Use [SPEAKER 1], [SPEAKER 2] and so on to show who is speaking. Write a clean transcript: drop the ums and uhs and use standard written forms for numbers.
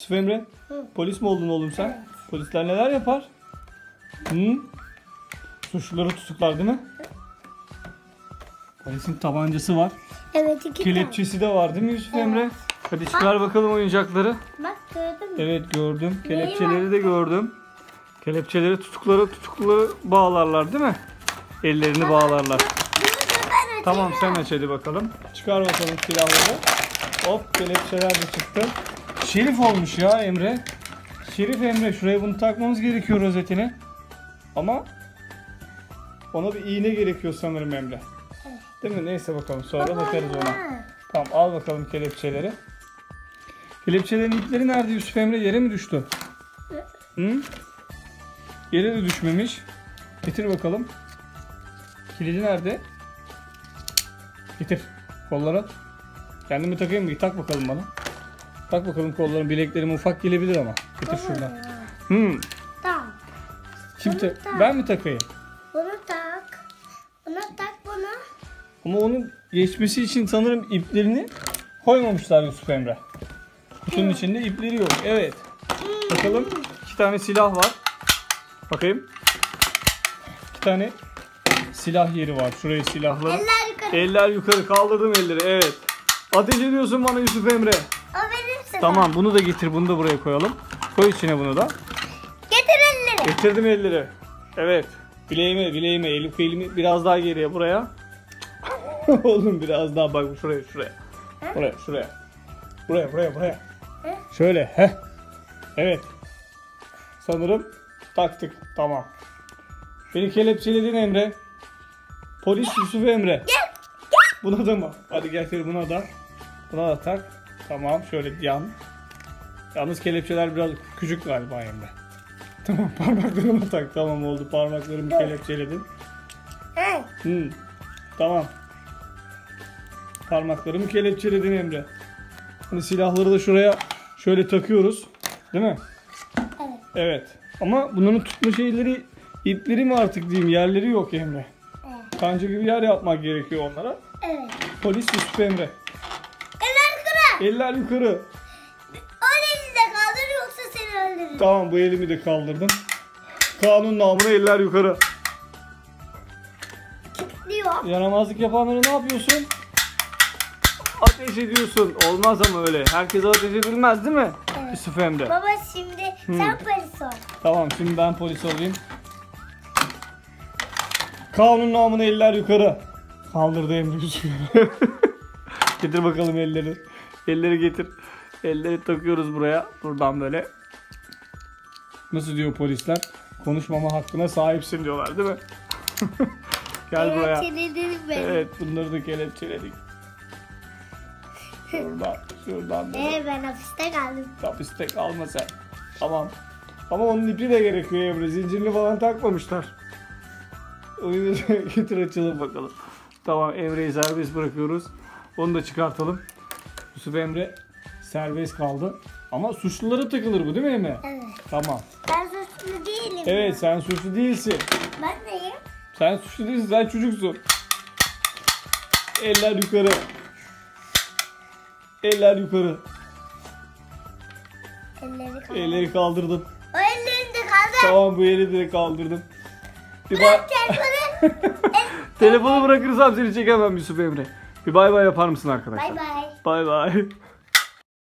[SPEAKER 1] Yusuf Emre, polis mi oldun oğlum sen?
[SPEAKER 2] Evet.
[SPEAKER 1] Polisler neler yapar? Suçluları tutuklar değil mi? Polisin tabancası var.
[SPEAKER 2] Evet, 2 tane.
[SPEAKER 1] Kelepçesi de var değil mi Yusuf
[SPEAKER 2] Evet.
[SPEAKER 1] Emre? Hadi çıkar bakalım oyuncakları.
[SPEAKER 2] Bak, gördün mü?
[SPEAKER 1] Evet gördüm.
[SPEAKER 2] Neyi
[SPEAKER 1] Kelepçeleri
[SPEAKER 2] var?
[SPEAKER 1] de gördüm. Kelepçeleri tutukları bağlarlar değil mi? Ellerini bağlarlar.
[SPEAKER 2] Bunu da ben açayım.
[SPEAKER 1] Tamam sen aç hadi bakalım. Çıkar bakalım silahları. Hop kelepçeler de çıktı. Şerif olmuş ya Emre. Şerif Emre, şuraya bunu takmamız gerekiyor rozetini. Ama ona bir iğne gerekiyor sanırım Emre.
[SPEAKER 2] Evet.
[SPEAKER 1] Değil mi? Neyse bakalım sonra
[SPEAKER 2] Baba
[SPEAKER 1] bakarız ona.
[SPEAKER 2] ya.
[SPEAKER 1] Tamam al bakalım kelepçeleri. Kelepçelerin ipleri nerede Yusuf Emre? Yere mi düştü? Hı? Yere de düşmemiş. Getir bakalım. Kilidi nerede? Getir. Kollara. Kendimi takayım mı? Tak bakalım bana. Tak bakalım kollarım. Bileklerim ufak gelebilir ama. Getir şuradan.
[SPEAKER 2] Tamam.
[SPEAKER 1] Kim
[SPEAKER 2] Bunu
[SPEAKER 1] tak?
[SPEAKER 2] tak.
[SPEAKER 1] Ben mi takayım?
[SPEAKER 2] Bunu tak. Bunu tak bunu.
[SPEAKER 1] Ama onun geçmesi için sanırım iplerini koymamışlar Yusuf Emre. Kutunun içinde ipleri yok. Evet. Bakalım. 2 tane silah var. Bakayım. 2 tane silah yeri var. Şuraya silahları.
[SPEAKER 2] Eller yukarı.
[SPEAKER 1] Eller yukarı. Kaldırdım elleri. Evet. Ateş ediyorsun bana Yusuf Emre.
[SPEAKER 2] O benim sana.
[SPEAKER 1] Tamam bunu da getir. Bunu da buraya koyalım. Koy içine bunu da.
[SPEAKER 2] Getir elleri.
[SPEAKER 1] Getirdim elleri. Evet. Bileğime. Elimi biraz daha geriye buraya. Oğlum biraz daha bak şuraya. Şuraya. Buraya.
[SPEAKER 2] He?
[SPEAKER 1] Şöyle. Heh. Evet. Sanırım taktık. Tamam. Beni kelepçeledin Emre. Polis Yusuf Emre.
[SPEAKER 2] Gel.
[SPEAKER 1] Buna da mı? Hadi getir buna da. Buna da tak. Tamam şöyle yan. Yalnız kelepçeler biraz küçük galiba Emre. Tamam parmaklarıma tak. Tamam oldu parmaklarımı kelepçeledin.
[SPEAKER 2] He.
[SPEAKER 1] Tamam. Parmaklarımı kelepçeledin Emre. Hani silahları da şuraya şöyle takıyoruz. Değil mi?
[SPEAKER 2] Evet.
[SPEAKER 1] Evet. Ama bunların tutma şeyleri, ipleri mi artık diyeyim, yerleri yok Emre.
[SPEAKER 2] Evet.
[SPEAKER 1] Kanca gibi yer yapmak gerekiyor onlara.
[SPEAKER 2] Evet.
[SPEAKER 1] Polis Yusuf Emre.
[SPEAKER 2] Eller yukarı.
[SPEAKER 1] Eller yukarı.
[SPEAKER 2] O elini de kaldır yoksa seni öldürürüm.
[SPEAKER 1] Tamam bu elimi de kaldırdım. Kanun namına eller yukarı.
[SPEAKER 2] Diyor.
[SPEAKER 1] Yaramazlık yapanlara ne yapıyorsun? Ateş ediyorsun. Olmaz ama öyle. Herkese ateş edilmez değil mi?
[SPEAKER 2] Evet.
[SPEAKER 1] Yusuf Emre.
[SPEAKER 2] Baba şimdi sen polis ol.
[SPEAKER 1] Tamam şimdi ben polis olayım. Kanun namına eller yukarı. Kaldırdı Emre Yusuf Emre. Getir bakalım elleri. Elleri getir. Elleri takıyoruz buraya. Buradan böyle. Nasıl diyor polisler? Konuşmama hakkına sahipsin diyorlar değil mi? Gel buraya.
[SPEAKER 2] Kelepçeledim beni.
[SPEAKER 1] Evet bunları da kelepçeledik. Şuradan böyle.
[SPEAKER 2] Ben hapiste kaldım.
[SPEAKER 1] Hapiste kalma sen. Tamam. Ama onun ipi de gerekiyor Emre. Zincirini falan takmamışlar. O yüzden getir açalım bakalım. Tamam Emre'yi serbest bırakıyoruz. Onu da çıkartalım. Yusuf Emre serbest kaldı. Ama suçlulara takılır bu değil mi Emre?
[SPEAKER 2] Evet.
[SPEAKER 1] Tamam.
[SPEAKER 2] Ben suçlu değilim.
[SPEAKER 1] Evet sen suçlu değilsin.
[SPEAKER 2] Ben neyim?
[SPEAKER 1] Sen suçlu değilsin, sen çocuksun. Eller yukarı. Eller yukarı.
[SPEAKER 2] Elleri kaldır.
[SPEAKER 1] Elleri kaldırdım.
[SPEAKER 2] O ellerini de kaldır.
[SPEAKER 1] Tamam bu eli de kaldırdım. Bir
[SPEAKER 2] Bırak telefonu.
[SPEAKER 1] Telefonu bırakırsam seni çekemem Yusuf Emre. Bir bay bay yapar mısın arkadaşlar?
[SPEAKER 2] Bay bay.
[SPEAKER 1] Bay bay.